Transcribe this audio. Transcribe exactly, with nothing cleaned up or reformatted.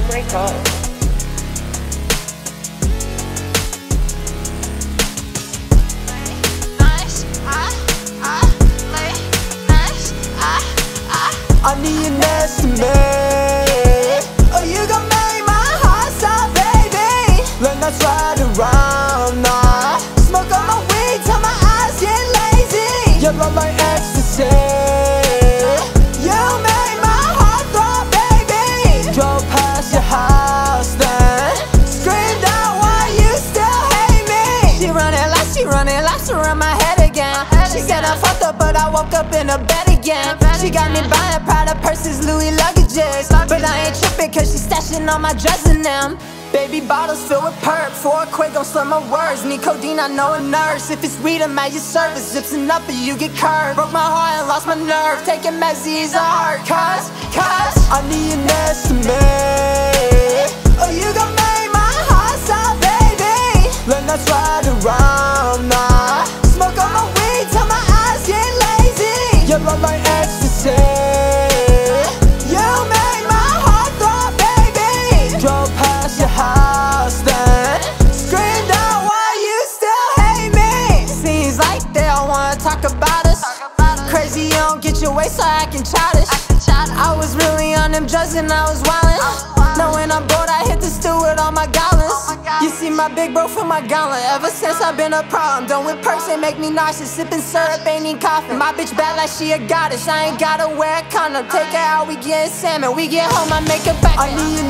break up. I need an estimate. Oh, you gon' make my heart stop, baby. Then let's ride around now. Smoke on my weed till my eyes get lazy. You love my ecstasy. You make my heart throb, baby. Drove past your house then screamed out why you still hate me. She running laps, she running laps around my head again. She said I fucked up but I woke up in a bed again. She got me buying Prada purses, Louis luggages. But I ain't trippin' cause she stashin' all my drugs in them. Baby bottles filled with purp. For a Quag gon' slur my words. Need codeine, I know a nurse. If it's ridin, at your service. Zippin' up or you get curved. Broke my heart and lost my nerve. Taking messy is a hard cause, cause I need an estimate. Oh, you gon' make my heart stop, baby. Then let's ride around now. Smoke on my weed till my eyes get lazy. You love my ecstasy. You make my heart throb, baby. Drove past your house then screamed out why you still hate me. Seems like they all wanna talk about us. Crazy, you don't get your way so I can childish. I was really on them drugs and I was wildin'. Now when I'm bored I hit the stool with all my goblins. You see my big bro from my gauntlet. Ever since I've been a pro, I'm done with perks, they make me nauseous. Sippin' syrup, ain't even coughing. My bitch bad like she a goddess. I ain't gotta wear a condom. Take her out, we gettin' salmon. We get home, I make her back. I need an